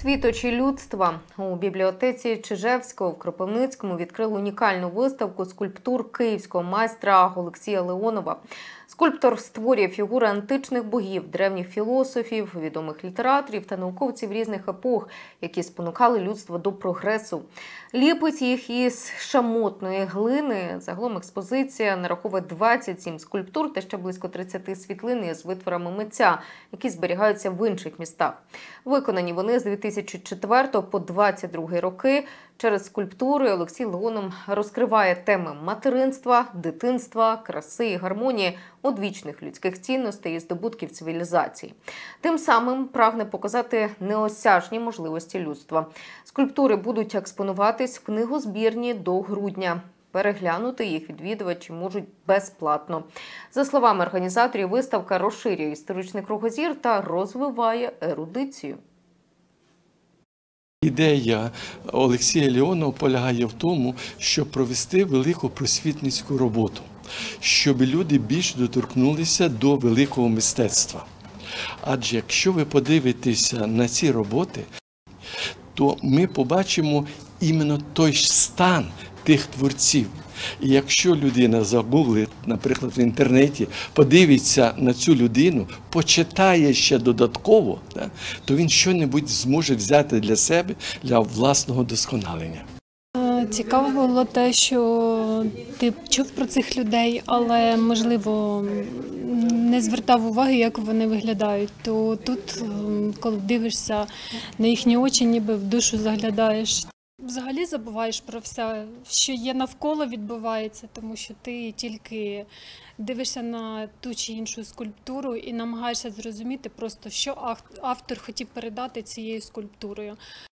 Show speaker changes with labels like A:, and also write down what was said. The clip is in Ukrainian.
A: Світочі людства. У бібліотеці Чижевського в Кропивницькому відкрили унікальну виставку скульптур київського майстра Олексія Леонова. Скульптор створює фігури античних богів, древніх філософів, відомих літераторів та науковців різних епох, які спонукали людство до прогресу. Ліпить їх із шамотної глини. Загалом експозиція нараховує 27 скульптур та ще близько 30 світлин із витворами митця, які зберігаються в інших містах. Виконані вони з 2004 по 2022 роки. Через скульптури Олексій Леонов розкриває теми материнства, дитинства, краси і гармонії, одвічних людських цінностей і здобутків цивілізації. Тим самим прагне показати неосяжні можливості людства. Скульптури будуть експонуватись в книгозбірні до грудня. Переглянути їх відвідувачі можуть безплатно. За словами організаторів, виставка розширює історичний кругозір та розвиває ерудицію.
B: Ідея Олексія Леонова полягає в тому, щоб провести велику просвітницьку роботу, щоб люди більш доторкнулися до великого мистецтва. Адже якщо ви подивитеся на ці роботи, то ми побачимо іменно той ж стан тих творців. І якщо людина загуглить, наприклад, в інтернеті, подивиться на цю людину, почитає ще додатково, то він щось зможе взяти для себе, для власного досконалення.
C: Цікаво було те, що ти чув про цих людей, але, можливо, не звертав уваги, як вони виглядають. То тут, коли дивишся на їхні очі, ніби в душу заглядаєш. Взагалі забуваєш про все, що є навколо, відбувається, тому що ти тільки дивишся на ту чи іншу скульптуру і намагаєшся зрозуміти просто, що автор хотів передати цією скульптурою.